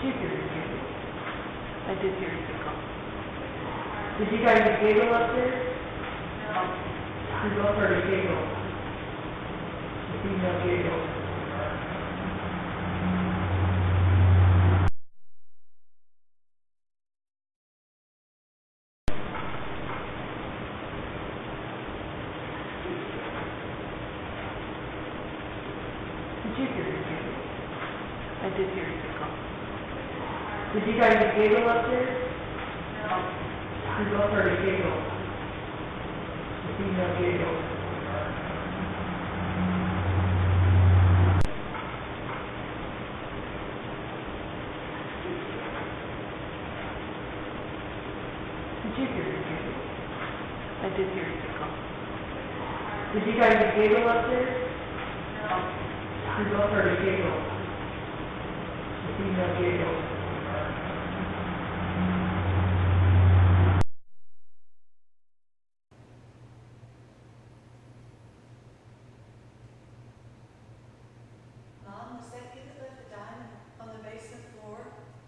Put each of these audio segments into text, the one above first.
you hear the giggle? I did hear a giggle. Did you guys giggle up there? No. You both heard a giggle. A female giggle. Did you hear a giggle? I did hear a giggle. Did you guys giggle up there? No. You both heard a giggle. A female giggle. Did you hear a giggle? I did hear a giggle. Did you guys giggle up there? No. You both heard a giggle. A female giggle. Mom, was that kid that left the diamond on the basement floor?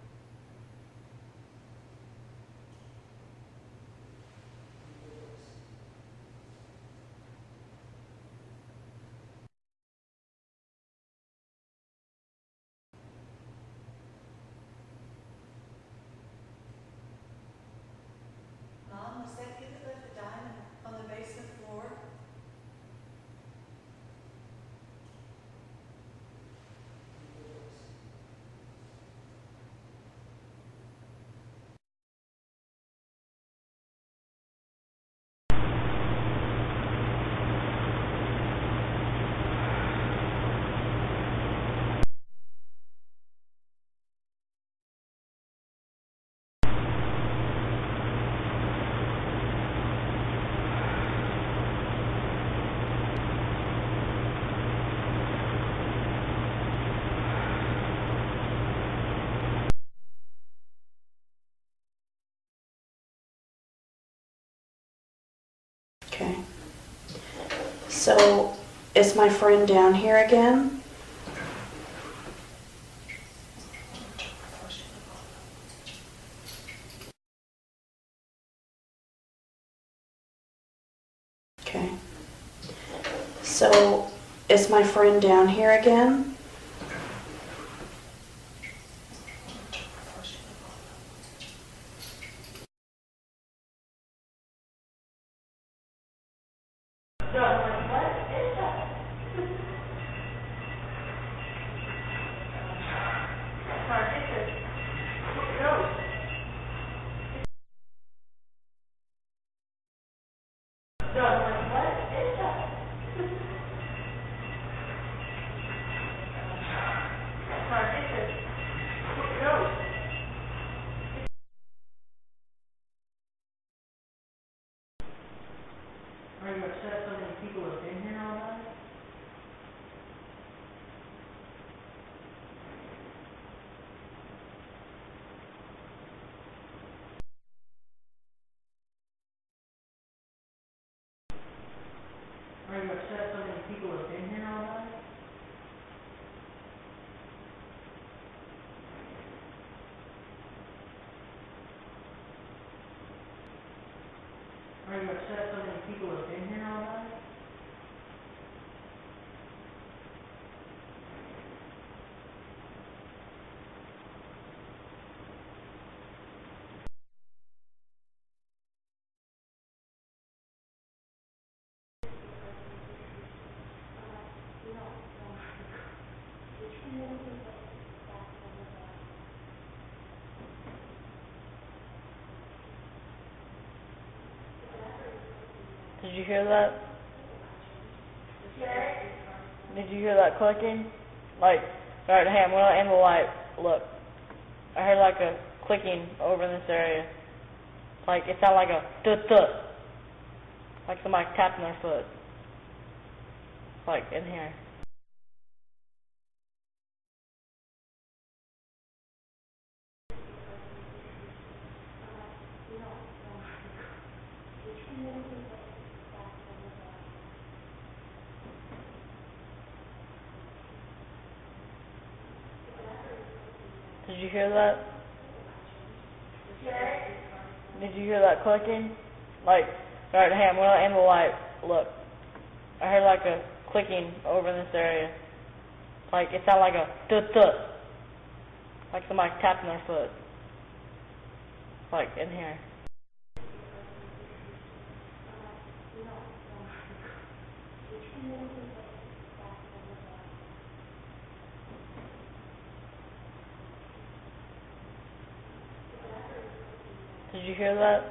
Mom, was that kid that left the diamond on the basement floor? Okay. So, is my friend down here again? Okay. So, is my friend down here again? Are you upset so many people have been here all night? Are you upset so many people have been here all night? Are you upset so many people have been here all night? Did you hear that? Did you hear that clicking? Like, alright, hey, I'm gonna aim the light. Look. I heard like a clicking over in this area. Like, it sounded like a tut-tut. Like somebody tapping their foot. Like, in here. Did you hear that? Did you hear that clicking? Like, right, hey, I'm gonna aim the light. Look, I heard like a clicking over in this area. Like, it sounded like a tut-tut. Like somebody tapping their foot. Like, in here. Did you hear that?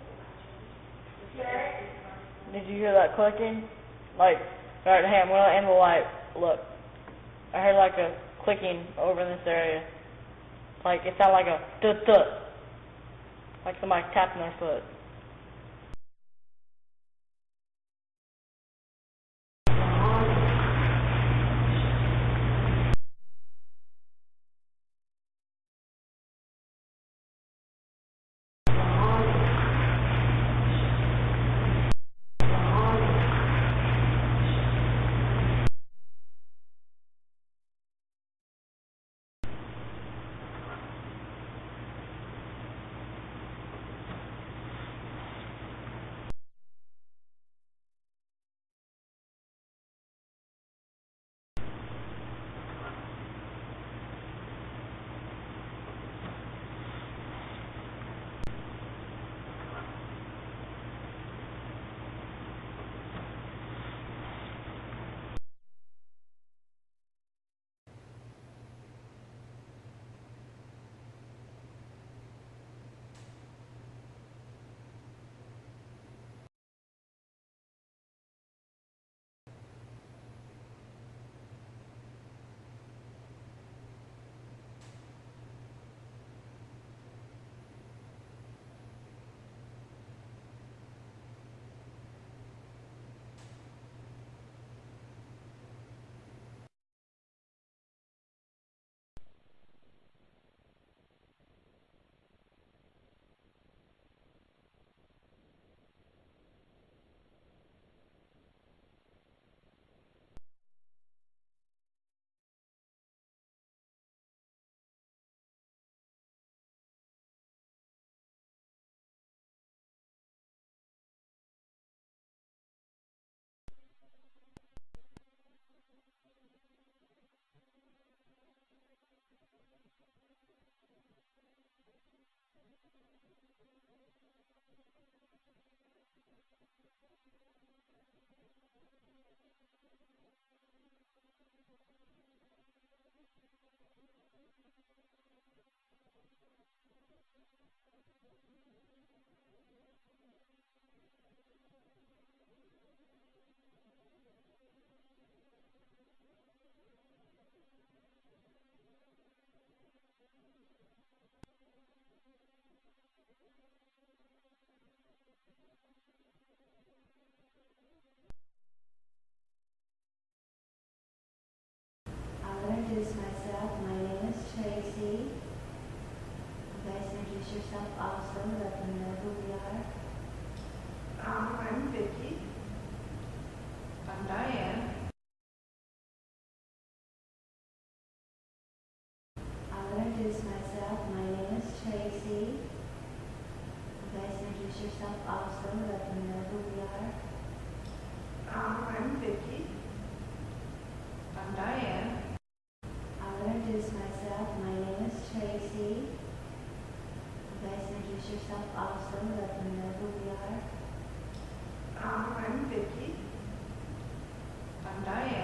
Did you hear that clicking? Like, right, hey, I'm gonna aim the light. Look, I heard like a clicking over in this area. Like, it sounded like a tut-tut. Like somebody tapping their foot. I'll introduce myself. My name is Tracy. You guys introduce yourself also, let them know who we are. I'm Vicky. I'm Diane. I'll introduce myself. My name is Tracy. You guys introduce yourself also, let them know who we are. I'm Vicky. I'm Diane. I'll introduce myself. My name is Tracy. You guys introduce yourself also, let them know who we are. I'm Vicky. I'm Diane.